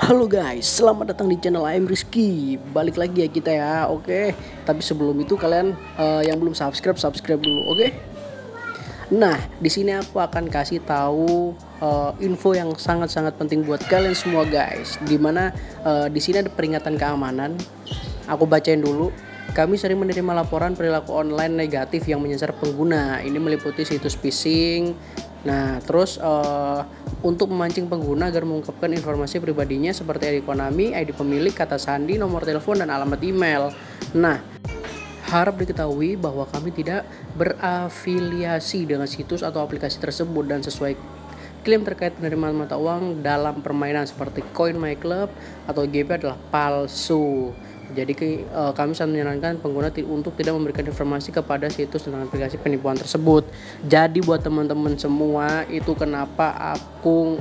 Halo guys, selamat datang di channel I'm Rizky. Balik lagi ya kita ya, oke. Tapi sebelum itu kalian yang belum subscribe dulu, oke? Nah, di sini aku akan kasih tahu info yang sangat-sangat penting buat kalian semua guys. Dimana di sini ada peringatan keamanan. Aku bacain dulu. Kami sering menerima laporan perilaku online negatif yang menyasar pengguna. Ini meliputi situs phishing. Nah, terus untuk memancing pengguna agar mengungkapkan informasi pribadinya seperti ID Konami, ID pemilik, kata sandi, nomor telepon, dan alamat email. Nah, harap diketahui bahwa kami tidak berafiliasi dengan situs atau aplikasi tersebut dan sesuai klaim terkait penerimaan mata uang dalam permainan seperti Coin My Club atau GP adalah palsu. Jadi kami sangat menyarankan pengguna untuk tidak memberikan informasi kepada situs tentang aplikasi penipuan tersebut. Jadi buat teman-teman semua, itu kenapa aku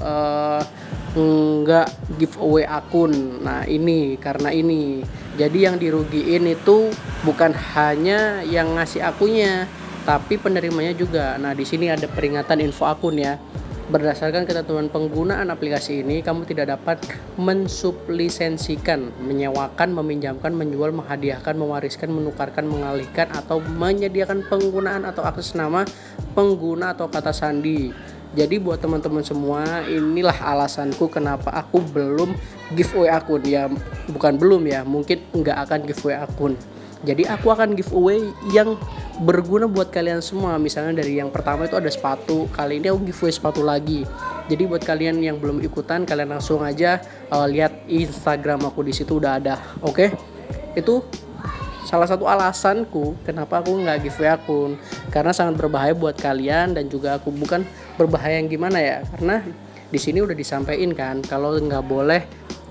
nggak giveaway akun. Nah ini karena ini. Jadi yang dirugiin itu bukan hanya yang ngasih akunnya, tapi penerimanya juga. Nah di sini ada peringatan info akun ya. Berdasarkan ketentuan penggunaan aplikasi ini, kamu tidak dapat mensublisensikan, menyewakan, meminjamkan, menjual, menghadiahkan, mewariskan, menukarkan, mengalihkan, atau menyediakan penggunaan atau akses nama pengguna atau kata sandi. Jadi buat teman-teman semua, inilah alasanku kenapa aku belum giveaway akun. Ya bukan belum ya, mungkin nggak akan giveaway akun. Jadi aku akan giveaway yang berguna buat kalian semua. Misalnya dari yang pertama itu ada sepatu. Kali ini aku giveaway sepatu lagi. Jadi buat kalian yang belum ikutan, kalian langsung aja lihat Instagram aku, di situ udah ada. Oke? Itu salah satu alasanku kenapa aku nggak giveaway akun. Karena sangat berbahaya buat kalian, dan juga aku bukan berbahaya yang gimana ya. Karena di sini udah disampaikan kan kalau nggak boleh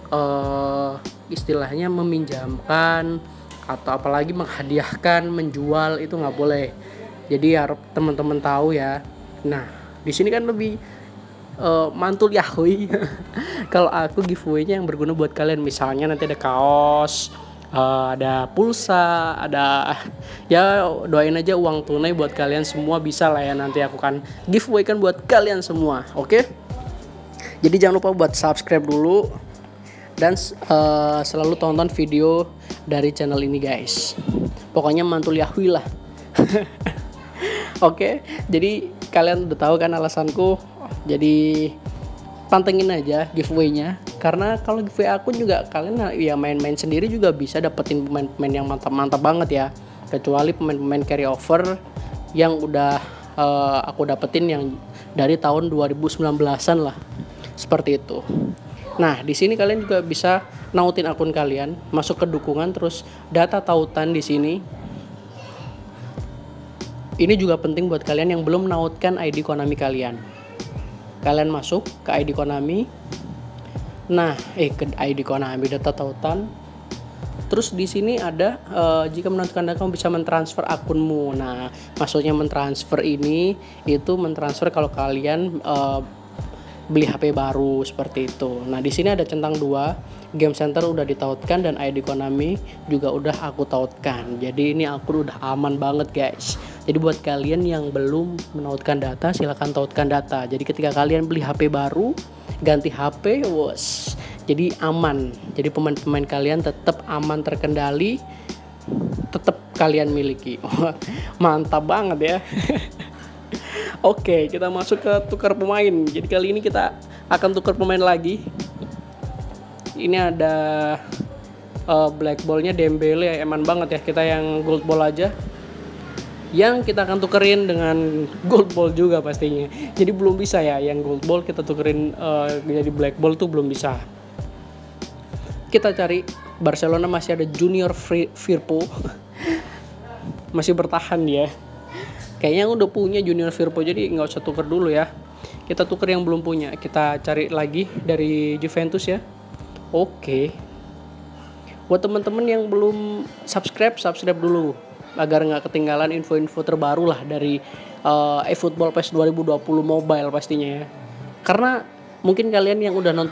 istilahnya meminjamkan atau apalagi menghadiahkan, menjual, itu nggak boleh. Jadi harap teman-teman tahu ya. Nah di sini kan lebih mantul yahui. Kalau aku giveaway-nya yang berguna buat kalian, misalnya nanti ada kaos, ada pulsa, ada ya doain aja uang tunai buat kalian semua, bisa lah ya. Nanti aku kan giveaway kan buat kalian semua, oke? Jadi jangan lupa buat subscribe dulu dan selalu tonton video dari channel ini guys. Pokoknya mantul yahui lah. Oke, jadi kalian udah tahu kan alasanku. Jadi pantengin aja giveaway-nya. Karena kalau giveaway akun juga kalian ya main-main sendiri juga bisa dapetin pemain-pemain yang mantap-mantap banget ya. Kecuali pemain-pemain carry over yang udah aku dapetin yang dari tahun 2019-an lah. Seperti itu. Nah, di sini kalian juga bisa nautin akun kalian, masuk ke dukungan, terus data tautan di sini. Ini juga penting buat kalian yang belum nautkan ID Konami kalian. Kalian masuk ke ID Konami. Nah, ke ID Konami data tautan. Terus di sini ada jika menentukan data kamu bisa mentransfer akunmu. Nah, maksudnya mentransfer ini itu mentransfer kalau kalian beli HP baru seperti itu. Nah, di sini ada centang 2, Game Center udah ditautkan dan ID Konami juga udah aku tautkan. Jadi ini akun udah aman banget, guys. Jadi buat kalian yang belum menautkan data, silakan tautkan data. Jadi ketika kalian beli HP baru, ganti HP, wos. Jadi aman. Jadi pemain-pemain kalian tetap aman, terkendali, tetap kalian miliki. Mantap banget ya. Oke, kita masuk ke tukar pemain. Jadi kali ini kita akan tukar pemain lagi. Ini ada black ball-nya Dembele, eman banget ya. Kita yang gold ball aja. Yang kita akan tukerin dengan gold ball juga pastinya. Jadi belum bisa ya, yang gold ball kita tukerin jadi black ball tuh belum bisa. Kita cari Barcelona, masih ada Junior Firpo. Masih bertahan dia. Kayaknya udah punya Junior Firpo, jadi nggak usah tuker dulu ya. Kita tuker yang belum punya. Kita cari lagi dari Juventus ya. Oke. Buat teman-teman yang belum subscribe dulu agar nggak ketinggalan info-info terbaru lah dari eFootball PES 2020 Mobile pastinya ya. Karena mungkin kalian yang udah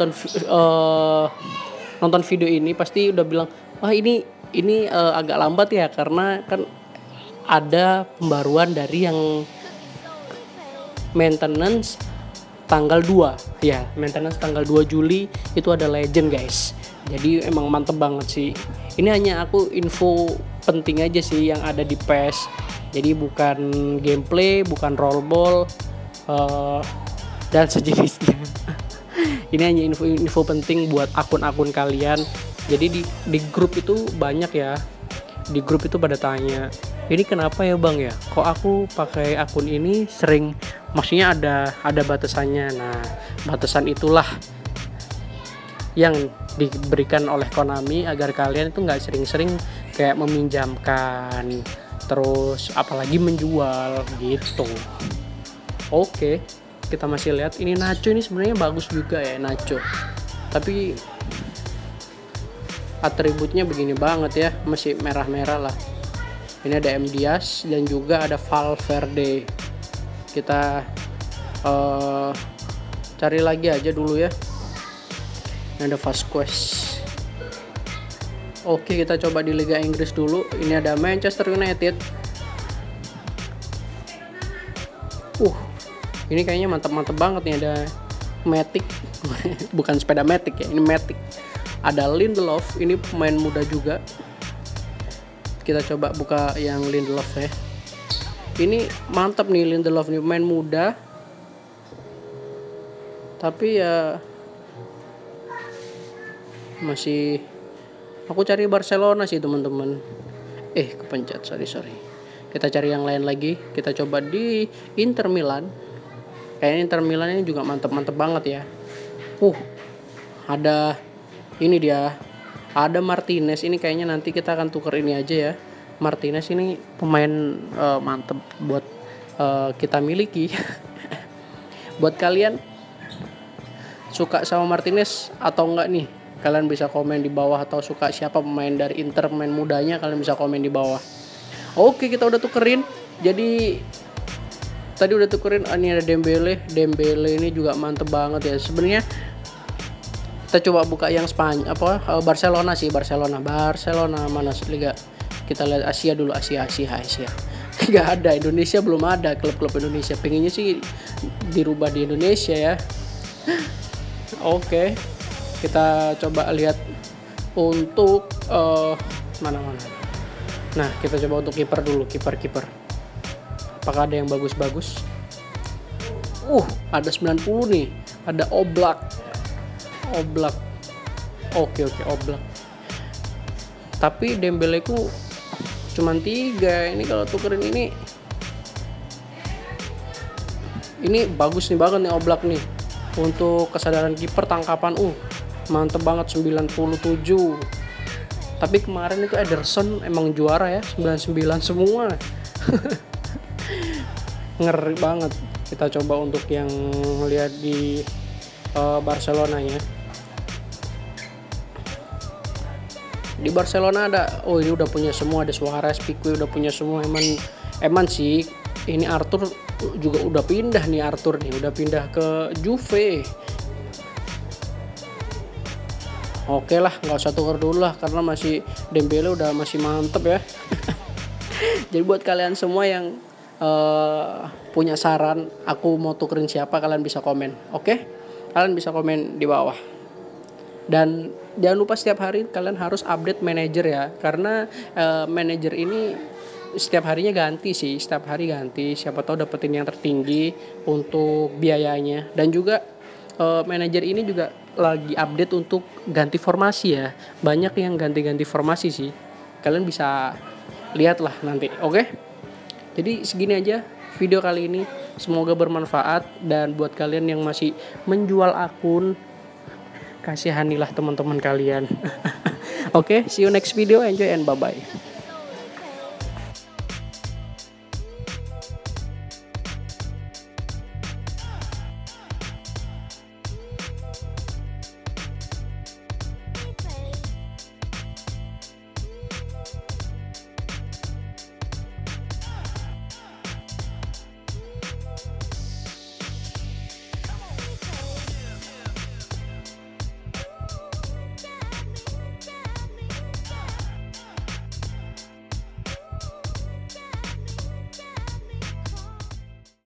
nonton video ini pasti udah bilang, wah ini agak lambat ya, karena kan ada pembaruan dari yang maintenance tanggal 2 ya, maintenance tanggal 2 Juli itu ada legend guys. Jadi emang mantep banget sih. Ini hanya aku info penting aja sih yang ada di PES. Jadi bukan gameplay, bukan rollball dan sejenisnya. Ini hanya info penting buat akun-akun kalian. Jadi di grup itu banyak ya. Di grup itu pada tanya, ini kenapa ya bang ya? Kok aku pakai akun ini sering, maksudnya ada batasannya. Nah, batasan itulah yang diberikan oleh Konami agar kalian itu nggak sering-sering kayak meminjamkan, terus apalagi menjual gitu. Oke, kita masih lihat ini Nacho, ini sebenarnya bagus juga ya Nacho, tapi atributnya begini banget ya, masih merah-merah lah. Ini ada M Diaz dan juga ada Valverde. Kita cari lagi aja dulu ya. Ini ada Vasquez. Oke, kita coba di Liga Inggris dulu. Ini ada Manchester United. Ini kayaknya mantap-mantap banget nih, ada Matic. Bukan sepeda Matic ya, ini Matic. Ada Lindelof, ini pemain muda juga. Kita coba buka yang Lindelof ya. Ini mantap nih Lindelof nih, pemain muda. Tapi ya masih, aku cari Barcelona sih teman-teman. Kepencet, sorry. Kita cari yang lain lagi. Kita coba di Inter Milan. Kayaknya Inter Milan ini juga mantap-mantap banget ya. Ada ini dia, ada Martinez. Ini kayaknya nanti kita akan tuker ini aja ya. Martinez ini pemain mantep buat kita miliki. Buat kalian suka sama Martinez atau enggak nih, kalian bisa komen di bawah. Atau suka siapa pemain dari Inter, pemain mudanya, kalian bisa komen di bawah. Oke, kita udah tukerin. Jadi tadi udah tukerin. Ini ada Dembele ini juga mantep banget ya. Sebenarnya kita coba buka yang Barcelona sih, Barcelona mana liga. Kita lihat Asia dulu, Asia. Nggak ada, Indonesia belum ada, klub-klub Indonesia. Pengennya sih dirubah di Indonesia ya. Oke, kita coba lihat untuk mana. Nah, kita coba untuk kiper dulu, kiper. Apakah ada yang bagus-bagus? Ada 90 nih. Ada Oblak. Oke, Oblak. Tapi Dembele ku cuman 3. Ini kalau tukerin ini bagus nih banget nih Oblak nih. Untuk kesadaran kiper, tangkapan mantep banget 97. Tapi kemarin itu Ederson emang juara ya, 99 semua. Ngeri banget. Kita coba untuk yang lihat di Barcelona ya. Di Barcelona ada, ini udah punya semua, ada Suarez, Pique udah punya semua. Eman sih, ini Arthur juga udah pindah nih, udah pindah ke Juve. Oke lah, nggak usah tuker dulu lah karena masih Dembele udah masih mantep ya. Jadi buat kalian semua yang punya saran aku mau tukerin siapa, kalian bisa komen. Oke? Kalian bisa komen di bawah. Dan jangan lupa setiap hari kalian harus update manajer ya, karena manajer ini setiap harinya ganti sih, setiap hari ganti. Siapa tahu dapetin yang tertinggi untuk biayanya. Dan juga manajer ini juga lagi update untuk ganti formasi ya. Banyak yang ganti-ganti formasi sih. Kalian bisa lihat lah nanti. Oke? Jadi segini aja video kali ini. Semoga bermanfaat, dan buat kalian yang masih menjual akun, kasihanilah teman-teman kalian. Oke, see you next video, enjoy and bye-bye.